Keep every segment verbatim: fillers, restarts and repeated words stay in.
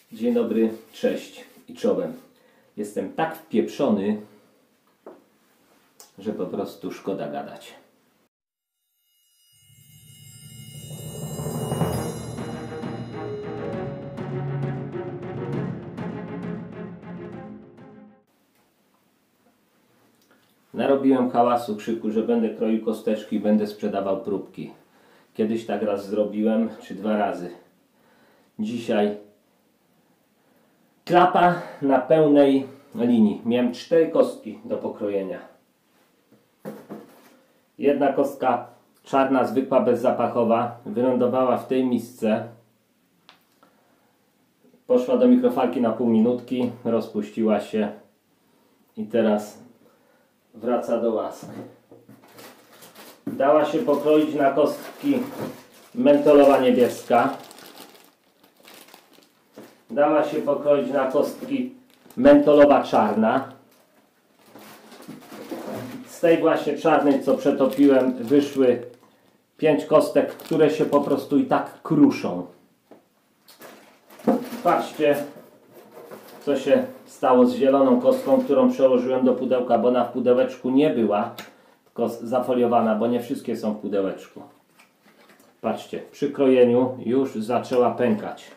Dzień dobry, cześć i czołem. Jestem tak wpieprzony, że po prostu szkoda gadać. Narobiłem hałasu, krzyku, że będę kroił kosteczki i będę sprzedawał próbki. Kiedyś tak raz zrobiłem, czy dwa razy. Dzisiaj klapa na pełnej linii. Miałem cztery kostki do pokrojenia. Jedna kostka czarna, zwykła, bezzapachowa, wylądowała w tej misce. Poszła do mikrofalki na pół minutki, rozpuściła się i teraz wraca do łask. Dała się pokroić na kostki mentolowa niebieska. Dała się pokroić na kostki mentolowa czarna. Z tej właśnie czarnej, co przetopiłem, wyszły pięć kostek, które się po prostu i tak kruszą. Patrzcie, co się stało z zieloną kostką, którą przełożyłem do pudełka, bo ona w pudełeczku nie była, tylko zafoliowana, bo nie wszystkie są w pudełeczku. Patrzcie, przy krojeniu już zaczęła pękać.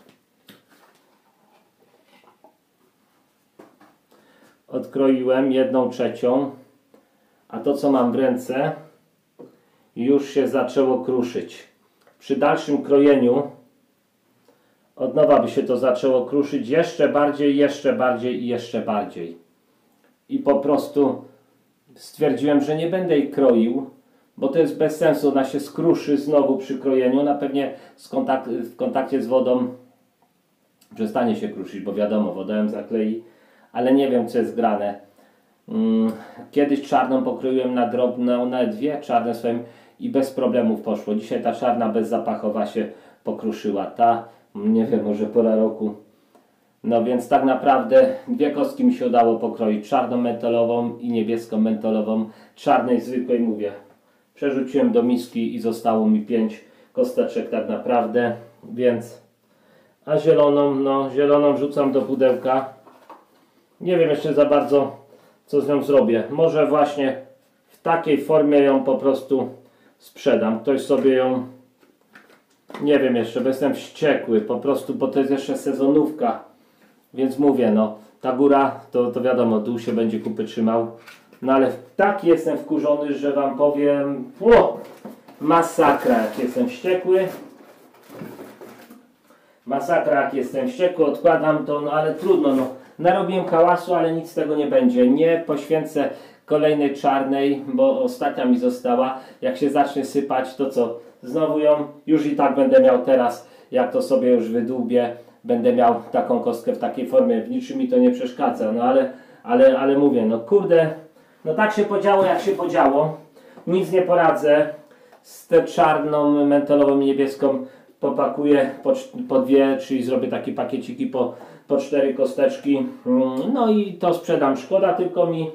Odkroiłem jedną trzecią, a to, co mam w ręce, już się zaczęło kruszyć. Przy dalszym krojeniu od nowa by się to zaczęło kruszyć jeszcze bardziej, jeszcze bardziej i jeszcze bardziej. I po prostu stwierdziłem, że nie będę jej kroił, bo to jest bez sensu. Ona się skruszy znowu przy krojeniu. Ona pewnie z kontakt, w kontakcie z wodą przestanie się kruszyć, bo wiadomo, woda ją zaklei. Ale nie wiem, co jest grane. Kiedyś czarną pokroiłem na drobną, na dwie czarne swoim i bez problemów poszło. Dzisiaj ta czarna bezzapachowa się pokruszyła. Ta, nie wiem, może pora roku. No więc tak naprawdę dwie kostki mi się udało pokroić. Czarną mentolową i niebieską mentolową. Czarnej zwykłej, mówię, przerzuciłem do miski i zostało mi pięć kosteczek tak naprawdę. Więc, a zieloną, no zieloną wrzucam do pudełka. Nie wiem jeszcze za bardzo, co z nią zrobię. Może właśnie w takiej formie ją po prostu sprzedam. Ktoś sobie ją, nie wiem jeszcze, bo jestem wściekły po prostu, bo to jest jeszcze sezonówka. Więc mówię, no, ta góra, to, to wiadomo, dół się będzie kupy trzymał. No ale tak jestem wkurzony, że wam powiem, o, masakra, jak jestem wściekły. Masakra, jak jestem wściekły, odkładam to, no ale trudno, no. Narobiłem hałasu, ale nic z tego nie będzie. Nie poświęcę kolejnej czarnej, bo ostatnia mi została. Jak się zacznie sypać, to co? Znowu ją już i tak będę miał teraz, jak to sobie już wydłubię, będę miał taką kostkę w takiej formie. W niczym mi to nie przeszkadza. No ale, ale, ale mówię, no kurde, no tak się podziało, jak się podziało. Nic nie poradzę. Z tę czarną, mentolową i niebieską popakuję po, po dwie, czyli zrobię takie pakieciki po, po cztery kosteczki. No i to sprzedam. Szkoda tylko mi,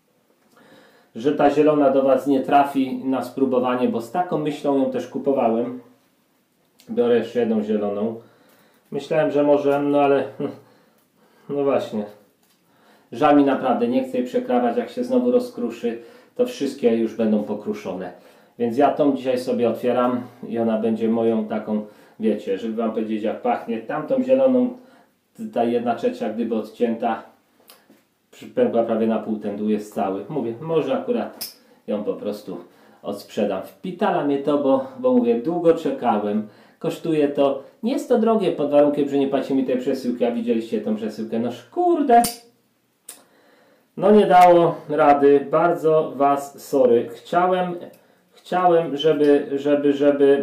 że ta zielona do was nie trafi na spróbowanie, bo z taką myślą ją też kupowałem. Biorę jeszcze jedną zieloną. Myślałem, że może, no ale no właśnie. Żal mi naprawdę, nie chcę jej przekrawać, jak się znowu rozkruszy, to wszystkie już będą pokruszone. Więc ja tą dzisiaj sobie otwieram i ona będzie moją taką, wiecie, żeby wam powiedzieć, jak pachnie. Tamtą zieloną, ta jedna trzecia gdyby odcięta, pękła prawie na pół, ten dół jest cały. Mówię, może akurat ją po prostu odsprzedam. Wpitala mnie to, bo, bo mówię, długo czekałem. Kosztuje to, nie jest to drogie pod warunkiem, że nie płaci mi tej przesyłki, a widzieliście tą przesyłkę. No kurde. No nie dało rady. Bardzo was sorry. Chciałem... Chciałem, żeby, żeby, żeby,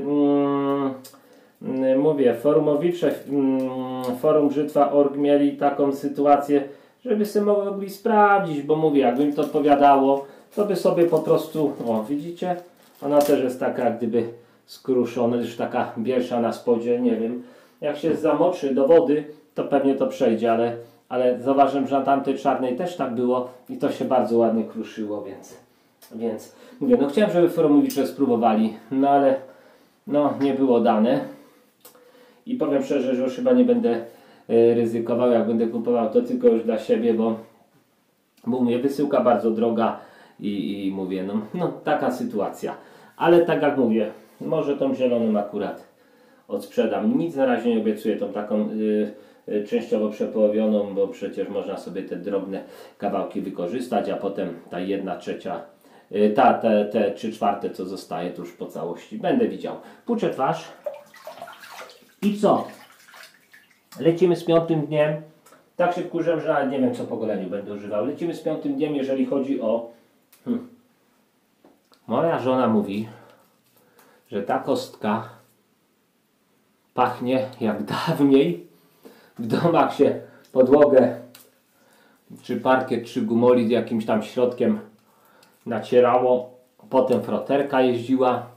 mm, mówię, forumowicze, mm, forum brzytwa kropka org mieli taką sytuację, żeby sobie mogli sprawdzić, bo mówię, jakby im to odpowiadało, to by sobie po prostu, o widzicie, ona też jest taka jak gdyby skruszona, już taka biersza na spodzie, nie wiem, jak się zamoczy do wody, to pewnie to przejdzie, ale, ale zauważyłem, że na tamtej czarnej też tak było i to się bardzo ładnie kruszyło, więc... Więc mówię, no chciałem, żeby forumowicze spróbowali, no ale no nie było dane. I powiem szczerze, że już chyba nie będę y, ryzykował, jak będę kupował, to tylko już dla siebie, bo, bo mówię, wysyłka bardzo droga i, i mówię, no, no taka sytuacja. Ale tak jak mówię, może tą zieloną akurat odsprzedam. Nic na razie nie obiecuję, tą taką y, y, częściowo przepołowioną, bo przecież można sobie te drobne kawałki wykorzystać, a potem ta jedna trzecia, y, ta, te, te trzy czwarte co zostaje, to już po całości będę widział. Puczę twarz i co? Lecimy z piątym dniem. Tak się wkurzę, że nawet nie wiem, co po goleniu będę używał. Lecimy z piątym dniem, jeżeli chodzi o... Hmm. Moja żona mówi, że ta kostka pachnie jak dawniej w domach się podłogę czy parkiet, czy gumolit jakimś tam środkiem nacierało, potem froterka jeździła.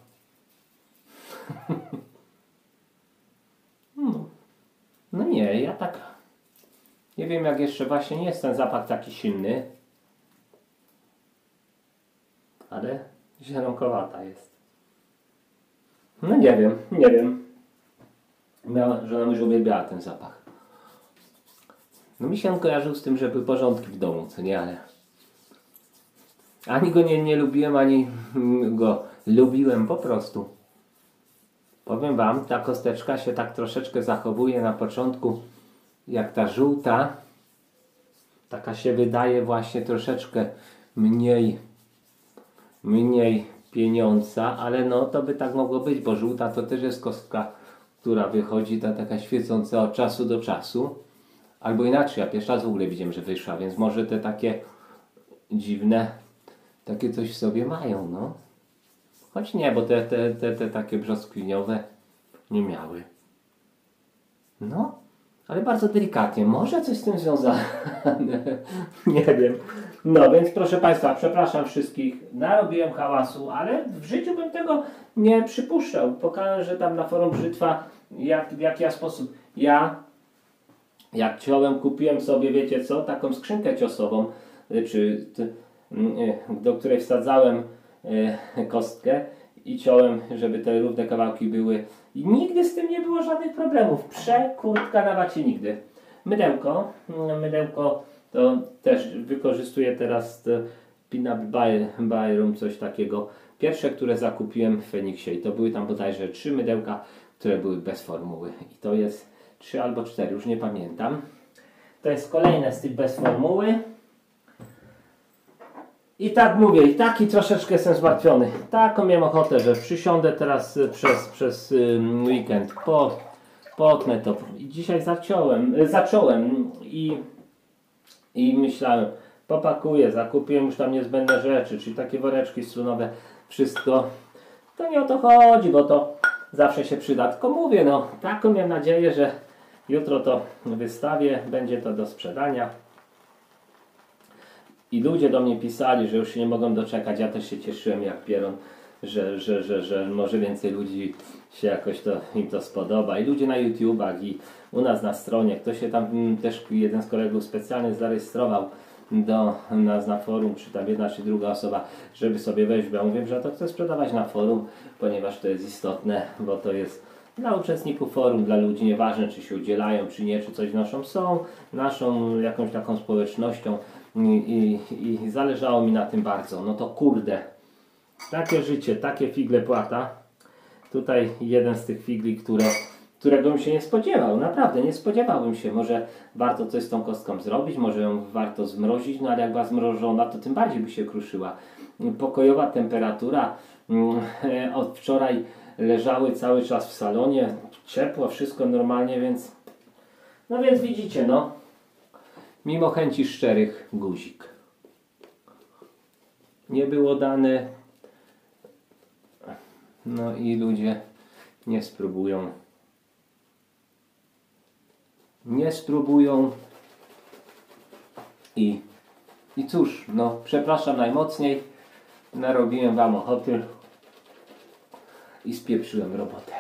No nie, ja tak nie wiem, jak jeszcze właśnie nie jest ten zapach taki silny, ale zielonkowata jest. No nie wiem, nie wiem. Miała, żona mi, że uwielbiała ten zapach. No mi się on kojarzył z tym, że były porządki w domu, co nie, ale ani go nie, nie lubiłem, ani go lubiłem po prostu. Powiem wam, ta kosteczka się tak troszeczkę zachowuje na początku jak ta żółta. Taka się wydaje właśnie troszeczkę mniej mniej pieniądza, ale no to by tak mogło być, bo żółta to też jest kostka, która wychodzi ta taka świecąca od czasu do czasu. Albo inaczej, ja pierwszy raz w ogóle widziałem, że wyszła, więc może te takie dziwne, takie coś w sobie mają, no. Choć nie, bo te, te, te, te takie brzoskwiniowe nie miały. No, ale bardzo delikatnie. Może coś z tym związane. Nie wiem. No, więc proszę Państwa, przepraszam wszystkich. Narobiłem hałasu, ale w życiu bym tego nie przypuszczał. Pokażę, że tam na forum Brzytwa, jak, w jaki ja sposób. Ja, jak ciąłem, kupiłem sobie, wiecie co, taką skrzynkę ciosową, czy, do której wsadzałem kostkę i ciąłem, żeby te równe kawałki były. I nigdy z tym nie było żadnych problemów. Przekurtka na wacie nigdy. Mydełko. Mydełko to też wykorzystuję teraz Peanut Byrum, coś takiego. Pierwsze, które zakupiłem w Feniksie i to były tam bodajże trzy mydełka, które były bez formuły. I to jest trzy albo cztery, już nie pamiętam. To jest kolejne z tych bez formuły. I tak mówię, i taki troszeczkę jestem zmartwiony. Taką miałem ochotę, że przysiądę teraz przez, przez um, weekend, po, potnę to. I dzisiaj zaciąłem, zacząłem i, i myślałem, popakuję, zakupiłem już tam niezbędne rzeczy, czyli takie woreczki strunowe, wszystko. To nie o to chodzi, bo to zawsze się przyda. Tylko mówię, no, taką miałem nadzieję, że jutro to wystawię, będzie to do sprzedania. I ludzie do mnie pisali, że już się nie mogą doczekać. Ja też się cieszyłem jak pieron, że, że, że, że może więcej ludzi się jakoś to, im to spodoba. I ludzie na YouTubach i u nas na stronie. Ktoś się tam też, jeden z kolegów specjalnie zarejestrował do nas na forum, czy tam jedna, czy druga osoba, żeby sobie wejść. Bo ja mówię, że to chcę sprzedawać na forum, ponieważ to jest istotne, bo to jest dla uczestników forum, dla ludzi, nieważne czy się udzielają, czy nie, czy coś wnoszą, są naszą jakąś taką społecznością. I, i, I zależało mi na tym bardzo. No to kurde, takie życie, takie figle płata. Tutaj jeden z tych figli, które, którego bym się nie spodziewał. Naprawdę nie spodziewałbym się. Może warto coś z tą kostką zrobić, może ją warto zmrozić, no ale jak była zmrożona, to tym bardziej by się kruszyła. Pokojowa temperatura. Od wczoraj leżały cały czas w salonie. Ciepło, wszystko normalnie, więc no więc widzicie, no. Mimo chęci szczerych guzik. Nie było dane. No i ludzie nie spróbują. Nie spróbują. I, i cóż, no przepraszam najmocniej. Narobiłem wam ochoty. I spieprzyłem robotę.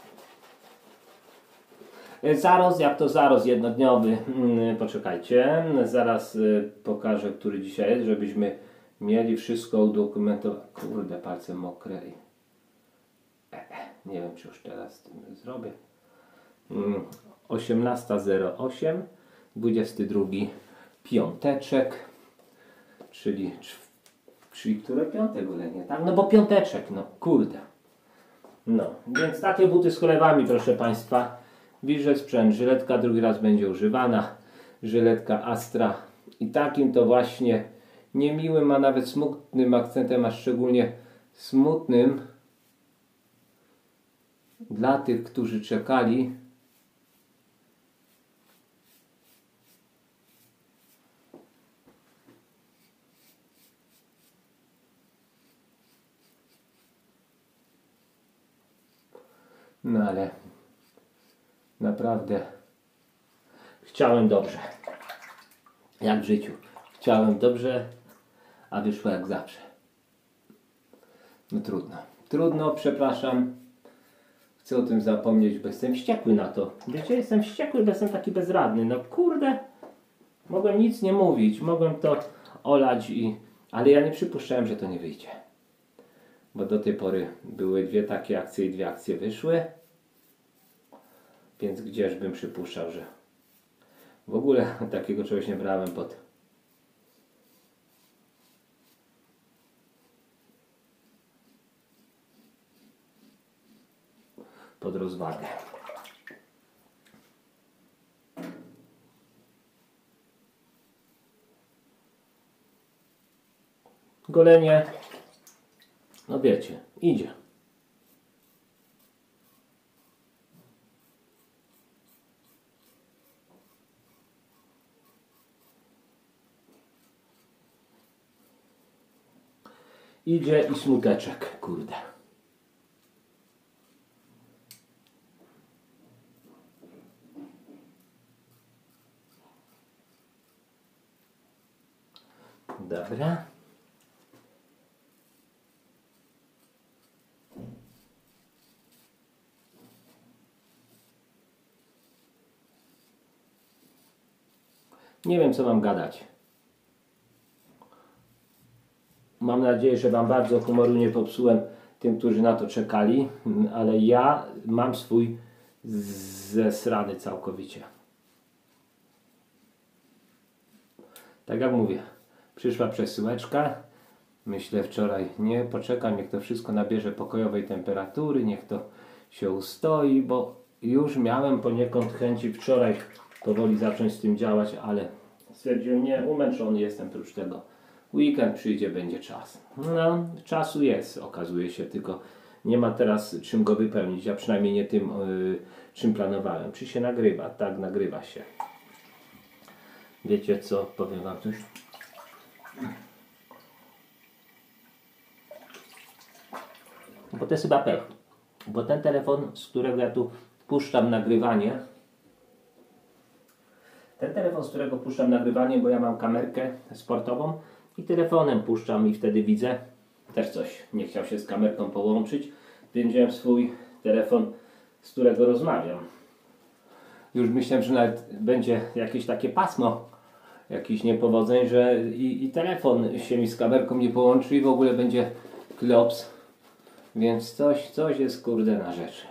Zarost, jak to zarost jednodniowy, poczekajcie, zaraz pokażę, który dzisiaj jest, żebyśmy mieli wszystko udokumentowane. Kurde, palce mokre i nie wiem, czy już teraz z tym zrobię. osiemnasta zero osiem, dwudziesty drugi piąteczek, czyli, czyli które piąte golenie, tak? No bo piąteczek, no kurde. No, więc takie buty z chlewami, proszę Państwa. Widzę sprzęt, żyletka drugi raz będzie używana, żyletka Astra i takim to właśnie niemiłym, a nawet smutnym akcentem, a szczególnie smutnym dla tych, którzy czekali. No ale naprawdę chciałem dobrze. Jak w życiu. Chciałem dobrze, a wyszło jak zawsze. No trudno. Trudno, przepraszam. Chcę o tym zapomnieć, bo jestem wściekły na to. Wiecie, jestem wściekły, bo jestem taki bezradny. No kurde, mogłem nic nie mówić. Mogłem to olać, i... ale ja nie przypuszczałem, że to nie wyjdzie. Bo do tej pory były dwie takie akcje i dwie akcje wyszły. Więc gdzieżbym przypuszczał, że w ogóle takiego czegoś nie brałem pod pod rozwagę. Golenie, no wiecie, idzie. Idzie i smuteczek, kurde. Dobra. Nie wiem, co mam gadać. Mam nadzieję, że Wam bardzo humoru nie popsułem tym, którzy na to czekali, ale ja mam swój zesrany całkowicie. Tak jak mówię, przyszła przesyłeczka. Myślę wczoraj, nie, poczekam, niech to wszystko nabierze pokojowej temperatury, niech to się ustoi, bo już miałem poniekąd chęci wczoraj powoli zacząć z tym działać, ale stwierdziłem, nie, umęczony jestem, prócz tego weekend przyjdzie, będzie czas. No, czasu jest, okazuje się, tylko nie ma teraz czym go wypełnić, a przynajmniej nie tym, yy, czym planowałem. Czy się nagrywa? Tak, nagrywa się. Wiecie co? Powiem Wam coś. Bo to jest chyba pech. Bo ten telefon, z którego ja tu puszczam nagrywanie, ten telefon, z którego puszczam nagrywanie, bo ja mam kamerkę sportową i telefonem puszczam i wtedy widzę. Też coś nie chciał się z kamerką połączyć, więc wziąłem swój telefon, z którego rozmawiam. Już myślałem, że nawet będzie jakieś takie pasmo, jakiś niepowodzeń, że i, i telefon się mi z kamerką nie połączy i w ogóle będzie klops. Więc coś, coś jest kurde na rzeczy.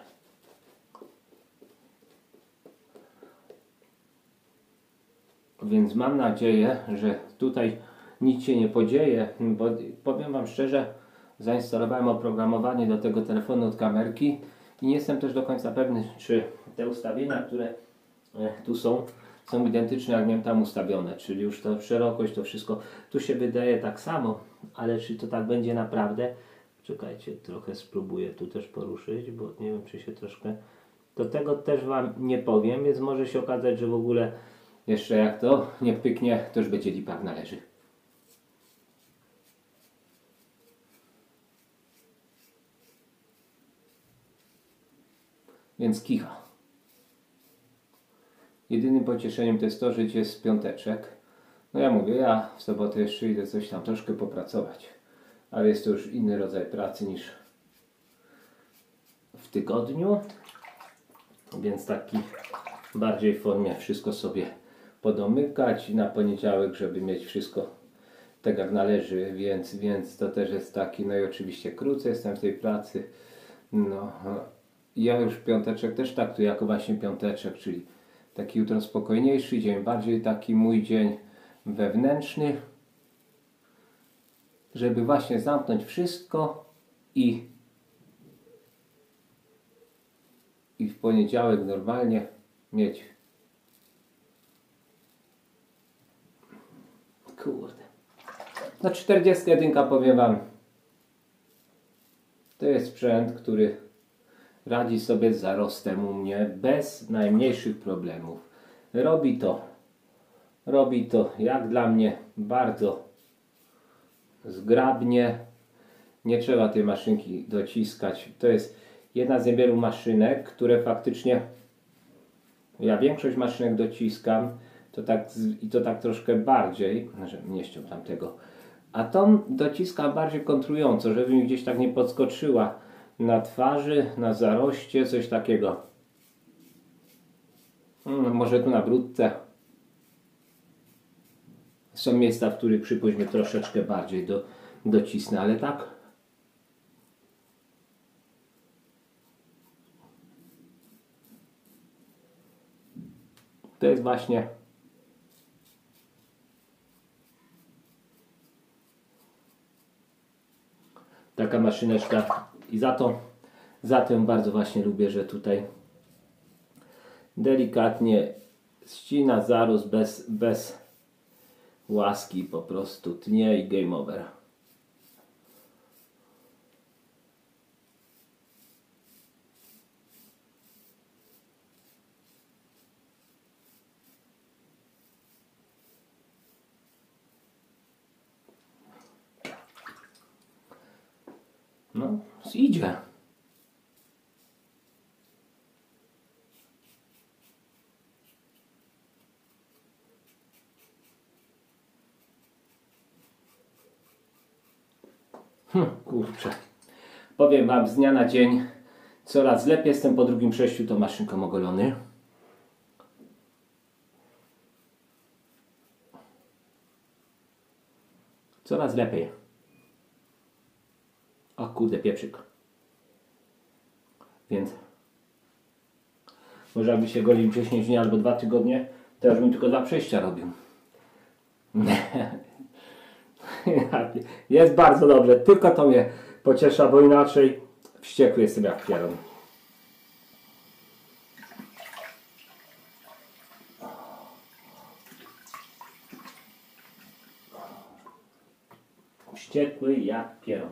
Więc mam nadzieję, że tutaj nic się nie podzieje, bo powiem Wam szczerze, zainstalowałem oprogramowanie do tego telefonu od kamerki i nie jestem też do końca pewny, czy te ustawienia, które tu są, są identyczne jak miałem tam ustawione, czyli już to szerokość, to wszystko tu się wydaje tak samo, ale czy to tak będzie naprawdę? Czekajcie, trochę spróbuję tu też poruszyć, bo nie wiem, czy się troszkę... To tego też Wam nie powiem, więc może się okazać, że w ogóle jeszcze jak to nie pyknie, to już będzie lipa jak należy. Więc kicha. Jedynym pocieszeniem to jest to, że jest piąteczek. No ja mówię, ja w sobotę jeszcze idę coś tam troszkę popracować. Ale jest to już inny rodzaj pracy niż w tygodniu. Więc taki bardziej w formie wszystko sobie podomykać i na poniedziałek, żeby mieć wszystko tak jak należy, więc, więc to też jest taki, no i oczywiście krócej jestem w tej pracy. No, ja już piąteczek też traktuję jako właśnie piąteczek, czyli taki jutro spokojniejszy dzień, bardziej taki mój dzień wewnętrzny, żeby właśnie zamknąć wszystko i i w poniedziałek normalnie mieć. Kurde. No czterdziestka jeden, powiem wam, to jest sprzęt, który radzi sobie z zarostem u mnie bez najmniejszych problemów. Robi to, robi to jak dla mnie bardzo zgrabnie. Nie trzeba tej maszynki dociskać. To jest jedna z niewielu maszynek, które faktycznie, ja większość maszynek dociskam, to tak, i to tak troszkę bardziej, że nie ściął tamtego, a tą dociskam bardziej kontrująco, żeby mi gdzieś tak nie podskoczyła na twarzy, na zaroście, coś takiego. Hmm, może tu na brudce. Są miejsca, w których przypuśćmy troszeczkę bardziej do, docisnę, ale tak. To jest właśnie taka maszyneczka i za to, za to ją bardzo właśnie lubię, że tutaj delikatnie ścina zarósł bez, bez łaski, po prostu tnie i game over. No, idzie. Hm, kurczę. Powiem wam, z dnia na dzień coraz lepiej jestem po drugim przejściu tą maszynką ogolony. Coraz lepiej. O kurde, pieprzyk. Więc może jakby się golił dziesięć dni albo dwa tygodnie, to już bym tylko dwa przejścia robił. Jest bardzo dobrze, tylko to mnie pociesza, bo inaczej wściekły jestem jak pieron. Wściekły jak pieron.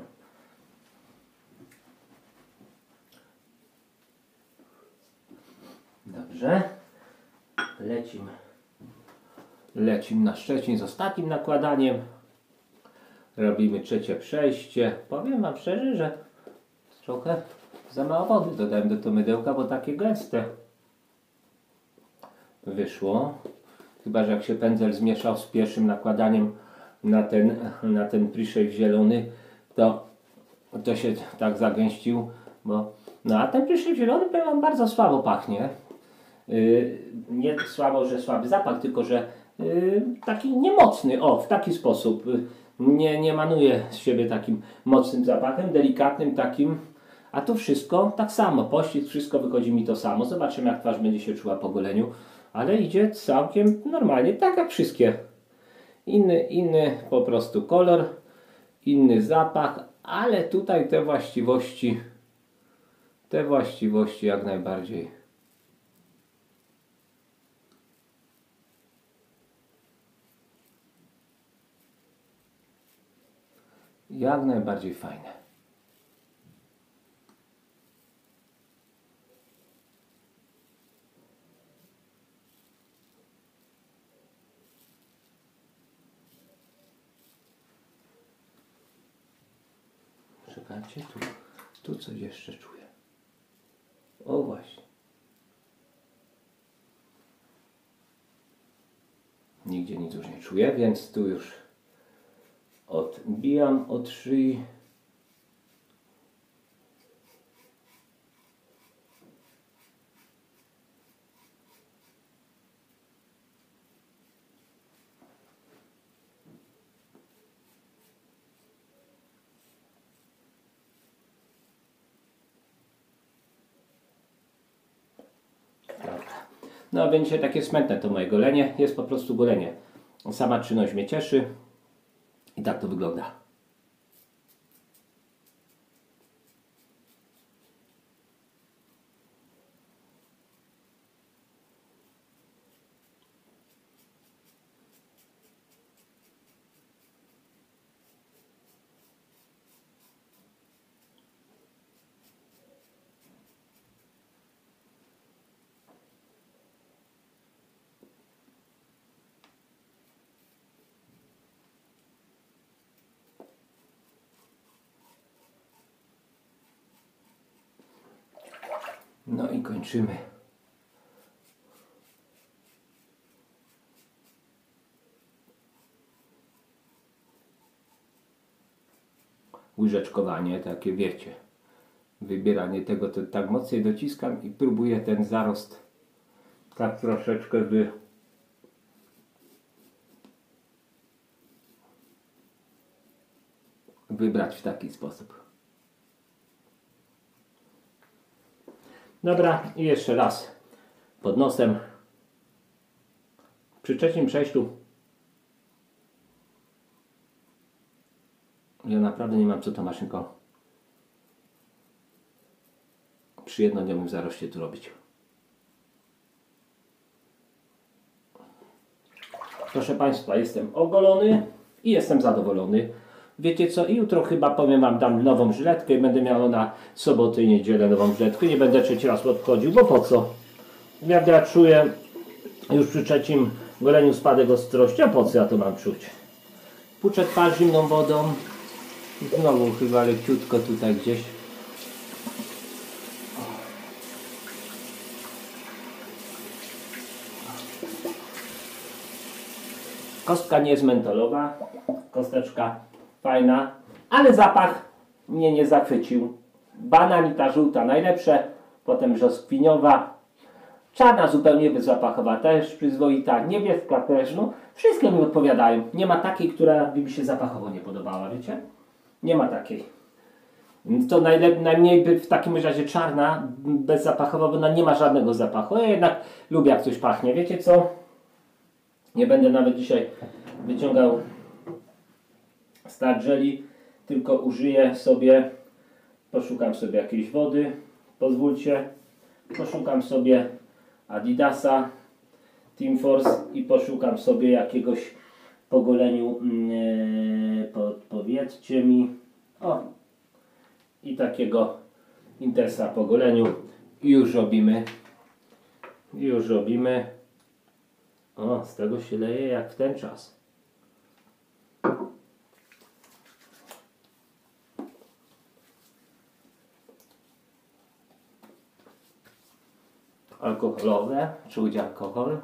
Dobrze. Lecimy. Lecimy na Szczecin z ostatnim nakładaniem. Robimy trzecie przejście. Powiem wam szczerze, że trochę za mało wody dodałem do tego mydełka, bo takie gęste wyszło. Chyba że jak się pędzel zmieszał z pierwszym nakładaniem na ten, na ten pre-shave zielony, to, to się tak zagęścił. Bo, no a ten pre-shave zielony, powiem wam, bardzo słabo pachnie. Yy, nie słabo, że słaby zapach, tylko że yy, taki niemocny, o, w taki sposób. Yy, nie, nie manuje z siebie takim mocnym zapachem, delikatnym takim, a to wszystko tak samo, pościsk, wszystko wychodzi mi to samo. Zobaczymy, jak twarz będzie się czuła po goleniu, ale idzie całkiem normalnie, tak jak wszystkie. Inny, inny po prostu kolor, inny zapach, ale tutaj te właściwości, te właściwości jak najbardziej. Jak najbardziej fajne. Czekajcie, tu, tu coś jeszcze czuję. O właśnie. Nigdzie nic już nie czuję, więc tu już odbijam od szyi. No będzie takie smętne to moje golenie, jest po prostu golenie. Sama czynność mnie cieszy i tak to wygląda. No i kończymy. Łyżeczkowanie, takie wiecie. Wybieranie tego, to tak mocniej dociskam i próbuję ten zarost tak troszeczkę wy... wybrać w taki sposób. Dobra, i jeszcze raz pod nosem. Przy trzecim przejściu ja naprawdę nie mam co tą maszynką przy jednodniowym zaroście tu robić. Proszę Państwa, jestem ogolony i jestem zadowolony. Wiecie co, i jutro chyba powiem Wam, dam nową żyletkę i będę miał na sobotę i niedzielę nową żyletkę. Nie będę trzeci raz odchodził, bo po co? Jak ja czuję już przy trzecim goleniu spadek ostrości, a po co ja to mam czuć? Puczę twarz zimną wodą. Znowu chyba leciutko tutaj gdzieś. Kostka nie jest mentolowa, kosteczka fajna, ale zapach mnie nie zachwycił. Banan i ta żółta najlepsze, potem brzoskwiniowa, czarna zupełnie bezzapachowa też przyzwoita, niebieska też, no wszystkie mi odpowiadają. Nie ma takiej, która by mi się zapachowo nie podobała, wiecie? Nie ma takiej. To najlep- najmniej by w takim razie czarna, bezzapachowa, bo ona nie ma żadnego zapachu. Ja jednak lubię jak coś pachnie, wiecie co? Nie będę nawet dzisiaj wyciągał Star Jelly, tylko użyję sobie, poszukam sobie jakiejś wody, pozwólcie, poszukam sobie Adidasa Team Force i poszukam sobie jakiegoś po goleniu, yy, podpowiedzcie mi, o, i takiego Intersa po goleniu i już robimy, już robimy, o, z tego się leje jak w ten czas. Alkoholowe, czuć alkohol.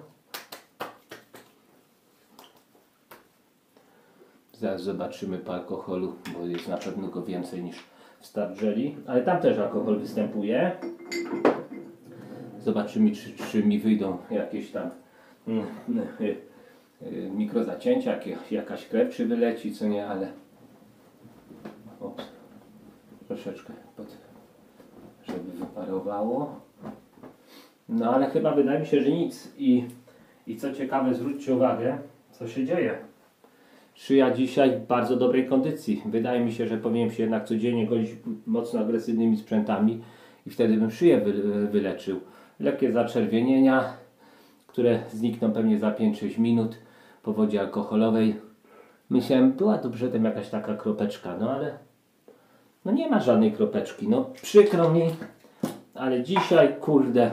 Zaraz zobaczymy po alkoholu, bo jest na pewno go więcej niż w Star Jelly, ale tam też alkohol występuje. Zobaczymy, czy, czy mi wyjdą jakieś tam mm, y, y, mikrozacięcia, jak, jakaś krew czy wyleci, co nie, ale ops, troszeczkę pod, żeby wyparowało. No ale chyba wydaje mi się, że nic. I, i co ciekawe, zwróćcie uwagę, co się dzieje. Szyja dzisiaj w bardzo dobrej kondycji. Wydaje mi się, że powinienem się jednak codziennie golić mocno agresywnymi sprzętami i wtedy bym szyję wy, wyleczył. Lekkie zaczerwienienia, które znikną pewnie za pięć sześć minut po wodzie alkoholowej. Myślałem, była tu przedtem jakaś taka kropeczka, no ale no nie ma żadnej kropeczki. No przykro mi, ale dzisiaj, kurde.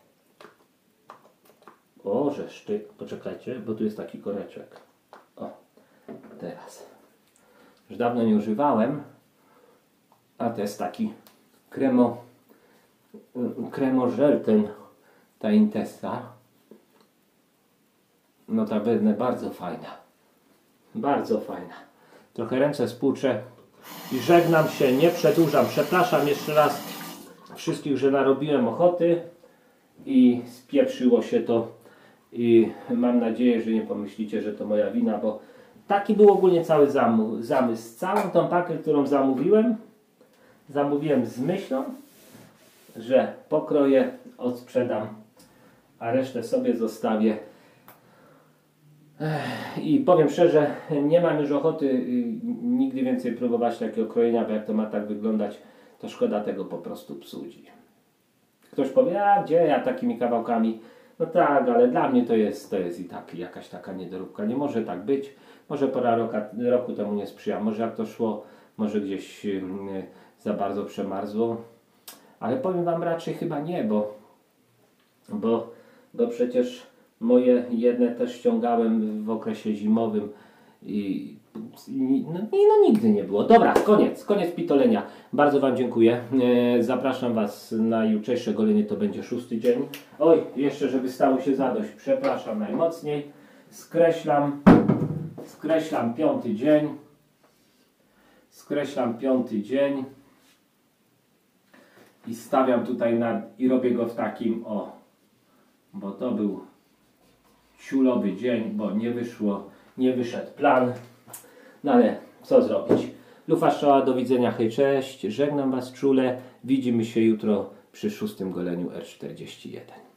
O, żeż ty, poczekajcie, bo tu jest taki koreczek. O, teraz. Już dawno nie używałem, a to jest taki kremo, kremożel, ten, ta Intesa. Notabene bardzo fajna. Bardzo fajna. Trochę ręce spłuczę i żegnam się, nie przedłużam. Przepraszam jeszcze raz wszystkich, że narobiłem ochoty i spieprzyło się to. I mam nadzieję, że nie pomyślicie, że to moja wina, bo taki był ogólnie cały zamysł. Całą tą pakę, którą zamówiłem, zamówiłem z myślą, że pokroję, odsprzedam, a resztę sobie zostawię. I powiem szczerze, nie mam już ochoty y, nigdy więcej próbować takiego krojenia, bo jak to ma tak wyglądać, to szkoda tego po prostu psuć. Ktoś powie, a gdzie ja takimi kawałkami? No tak, ale dla mnie to jest, to jest i tak jakaś taka niedoróbka. Nie może tak być. Może pora roka, roku temu nie sprzyja. Może jak to szło, może gdzieś y, za bardzo przemarzło. Ale powiem wam raczej chyba nie, bo, bo, bo przecież moje jedne też ściągałem w okresie zimowym i, i no, i no nigdy nie było. Dobra, koniec, koniec pitolenia. Bardzo wam dziękuję. E, zapraszam was na jutrzejsze golenie, to będzie szósty dzień. Oj, jeszcze żeby stało się zadość, przepraszam najmocniej. Skreślam, skreślam piąty dzień. Skreślam piąty dzień. I stawiam tutaj na, i robię go w takim, o, bo to był ciulowy dzień, bo nie wyszło, nie wyszedł plan, no ale co zrobić. Lufa Strzała, do widzenia, hej, cześć, żegnam was czule, widzimy się jutro przy szóstym goleniu R czterdzieści jeden.